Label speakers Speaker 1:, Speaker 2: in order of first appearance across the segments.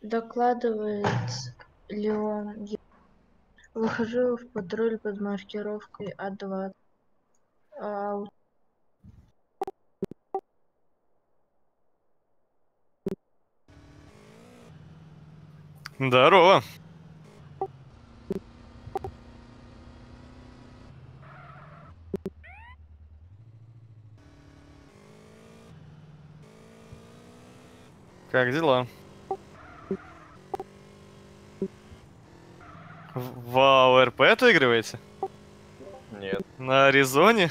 Speaker 1: Докладывает Леон. Выхожу в патруль под маркировкой А2.
Speaker 2: Здорово. Как дела? В АОРП отыгрываете?
Speaker 3: Нет.
Speaker 2: На Аризоне?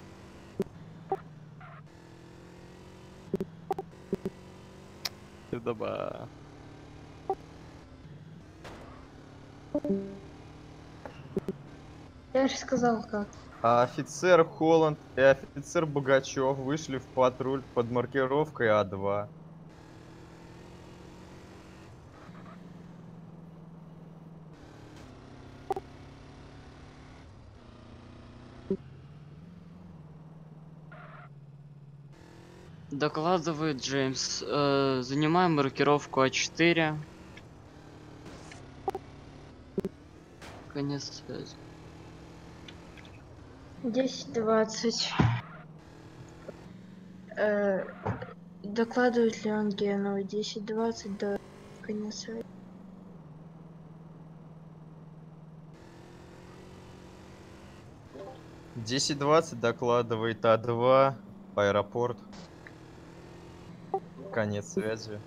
Speaker 2: Даба.
Speaker 1: Я же сказал как.
Speaker 3: А офицер Холланд и офицер Богачев вышли в патруль под маркировкой А2.
Speaker 4: Докладывает Джеймс. Занимаем маркировку А4. Конец связи.
Speaker 1: 10:20. Докладывает Леон Геновый. 10:20 до конец связи.
Speaker 3: В 10:20 докладывает А2, аэропорт. Конец связи.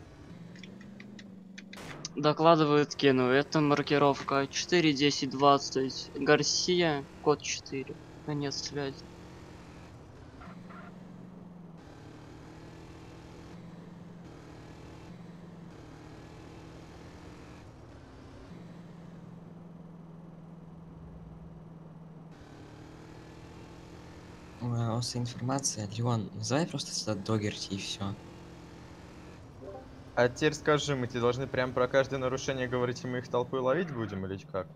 Speaker 4: Докладывает Кену. Это маркировка А4, 10:20. Гарсия, код 4. Конец связи.
Speaker 5: Информация. Леон, называй просто сюда Догерти и все.
Speaker 3: А теперь скажи, мы тебе должны прям про каждое нарушение говорить, и мы их толпой ловить будем, или как?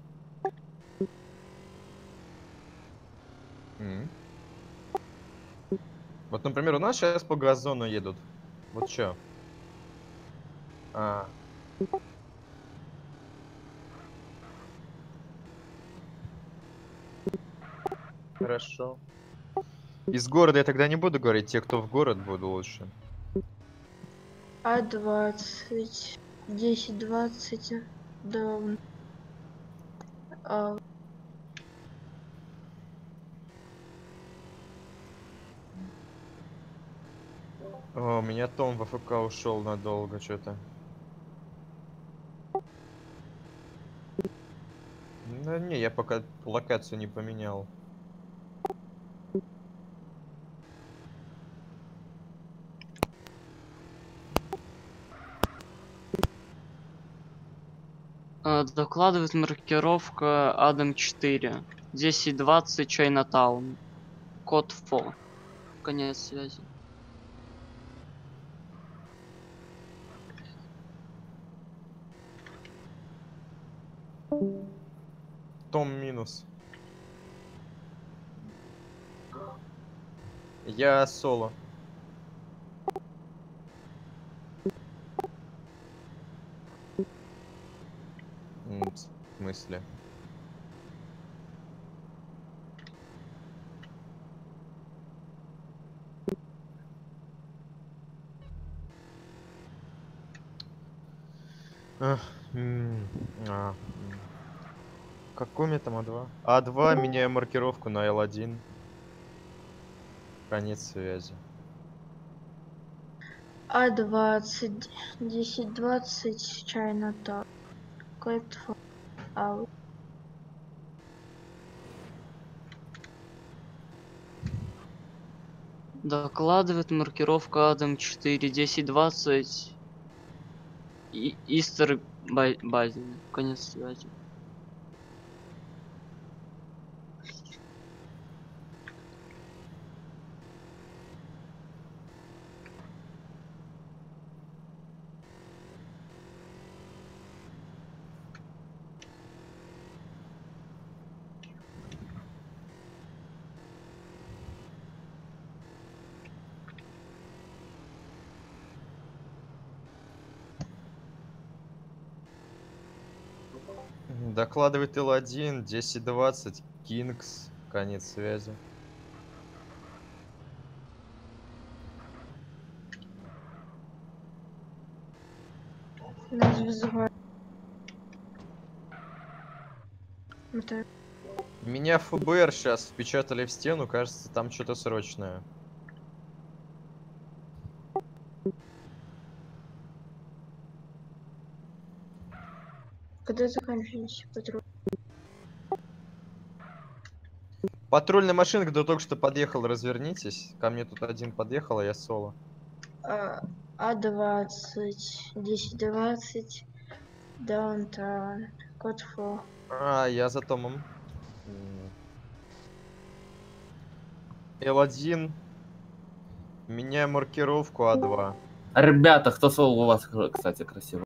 Speaker 3: М. Вот, например, у нас сейчас по газону едут. Вот чё? А. Хорошо. Из города я тогда не буду говорить, те, кто в город, буду лучше.
Speaker 1: А20. 10:20 до...
Speaker 3: О, у меня Том в АФК ушел надолго, что-то. Да не, я пока локацию не поменял.
Speaker 4: Докладывает маркировка Адам 4. 10:20 Чайнатаун. Код ФО. Конец связи.
Speaker 3: Том минус. Я соло. В смысле? Ах, Какой у меня там А2? А2, меняю маркировку на L1. Конец связи.
Speaker 1: А20. 10:20 Чайнатаун. Код аут.
Speaker 4: Докладывает маркировка Адам 4. 10:20 Истер Базин. Конец связи.
Speaker 3: Докладывает Л1, 10-20, Кингс, конец связи.
Speaker 1: Нас вызывают. Это
Speaker 3: Меня ФБР сейчас впечатали в стену, кажется, там что-то срочное.
Speaker 1: когда заканчиваете патруль?
Speaker 3: Патрульная машина, кто только что подъехал, развернитесь. Ко мне тут один подъехал, а я соло.
Speaker 1: А20, 10-20, Даунтаун, код фо.
Speaker 3: А, я за Томом. Л1. Меняю маркировку А2.
Speaker 6: Ребята, кто соло у вас, кстати, красиво?